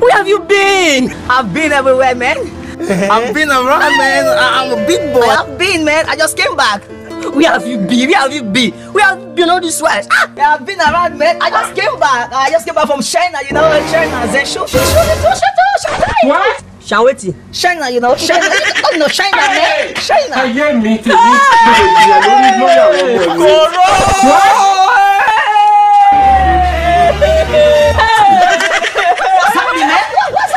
Where have you been? I've been everywhere, man. I've been around, man. I'm a big boy. I've been, man. I just came back. Where have you been? Where have you been? Where have you been all this while? I've been around, man. I just came back. I just came back from China, you know, China. Then shoot. What? Shaweti. China, you know, China. Oh, no, China, man. China. I hear me. What? What's happening, man? What's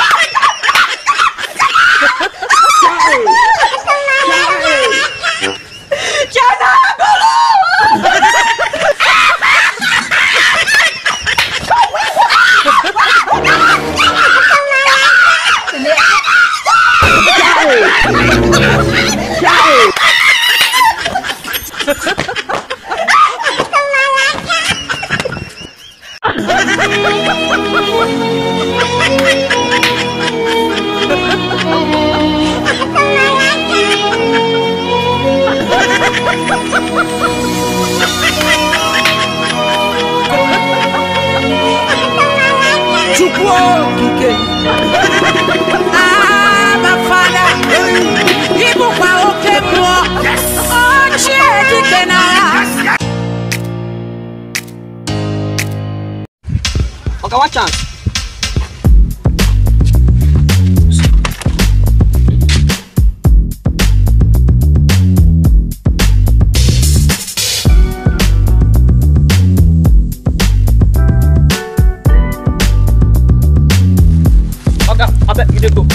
Okay, one chance. Okay, I bet you did go.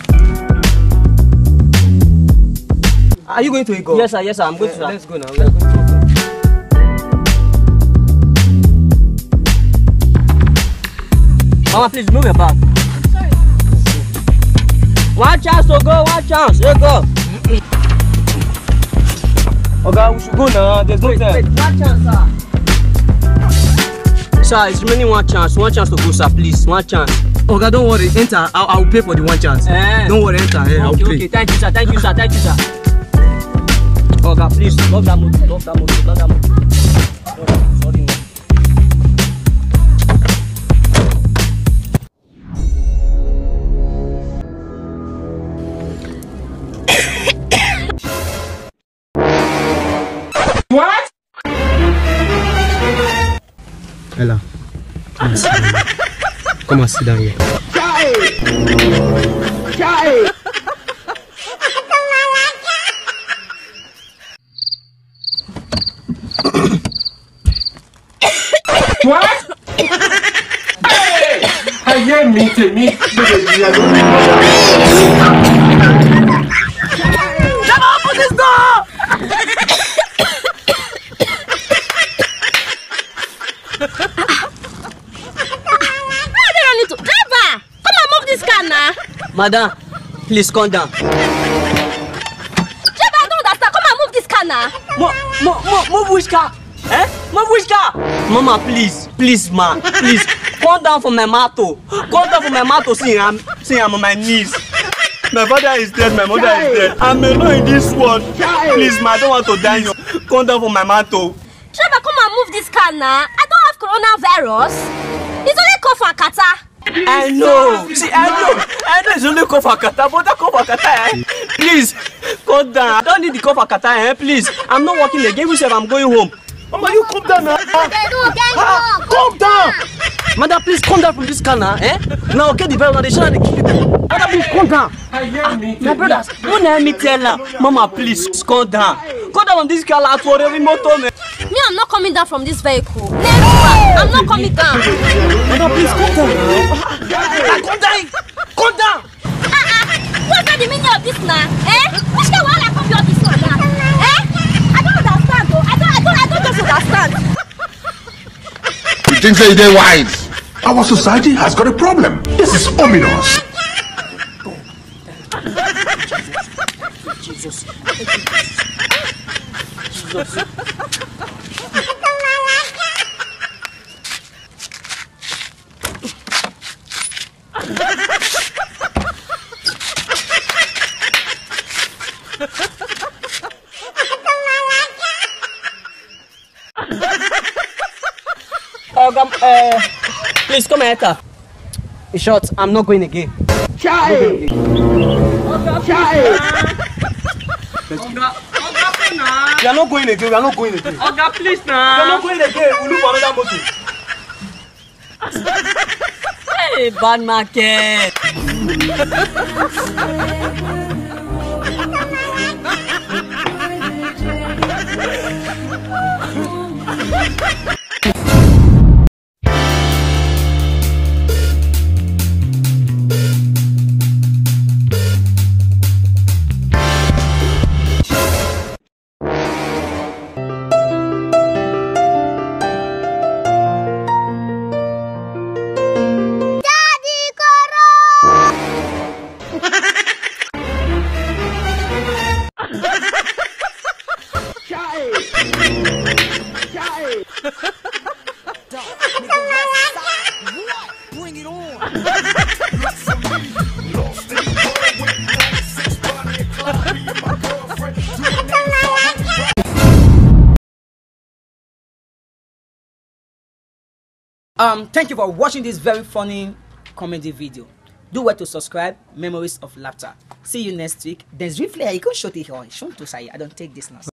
Are you going to go? Yes, sir. Yes, sir. I'm going to. Let's go now. Let's go. Mama, please move your back. Sorry. One chance to go. One chance. Let's go. Okay, we should go now. There's no time. One chance, sir. Sir, it's remaining one chance. One chance to go, sir. Please, one chance. Okay, don't worry. Enter. I'll pay for the one chance. Don't worry. Enter. I'll Okay, pay. okay. Thank you, sir. Thank you, sir. Thank you, sir. Okay, please, lock that motor. Lock that motor. Lock that motor. Sorry, man. What? Ella, come and sit down here. What? I hear me. Open this door! Driver, come and move this car now. Madam, please calm down. Driver, I don't understand. Come and move this car now. Move which car? Eh? Move which car? Mama, please, ma, please, calm down from my mouth. Calm down from my mouth. See, I'm on my knees. My father is dead, my mother is dead. I'm alone in this world. Please, ma, I don't want to die. Calm down from my mouth. Driver, come and move this car now. I don't have coronavirus. It's only cough and catarrh. I know. See, I know it's only cough and catarrh, but that cough and catarrh, eh? Please, calm down. I don't need the cough and catarrh, eh? Please. I'm not working again. We said I'm going home. Mama, you calm down now. Calm down. Mother, please calm down from this car now, eh? Now, okay, the virus, they should have keep people. Mother, please calm down. I hear me. My brothers, don't let me tell her. Mama, please, calm down. Calm down on this car, like, for every motor, man. Me, I'm not coming down from this vehicle. Never. I'm not coming down. Mother, please calm down. Calm down. Calm down. What's the meaning of this now? Eh? Which kind of one I come here this one now? Eh? I don't understand though. I don't just understand. You think they're wise? Our society has got a problem. This is ominous. Jesus. Please come here. In short, I'm not going again. Chai! Chai! We are not going again. We are not going again. Oga, please We are not going again. We'll look for another motor. Hey, bad market. Bring it on. Thank you for watching this very funny comedy video. Do well to subscribe. Memories of Laughter. See you next week. There's replay. You can show it here. Show it to say I don't take this now.